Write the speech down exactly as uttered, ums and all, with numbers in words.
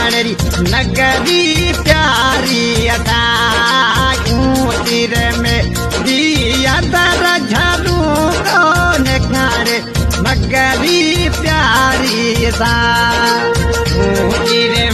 नेखाड़ी नगरी प्यारी अदा तीर में दिया दर झरू को नेखाड़े नगरी प्यारी सा तीर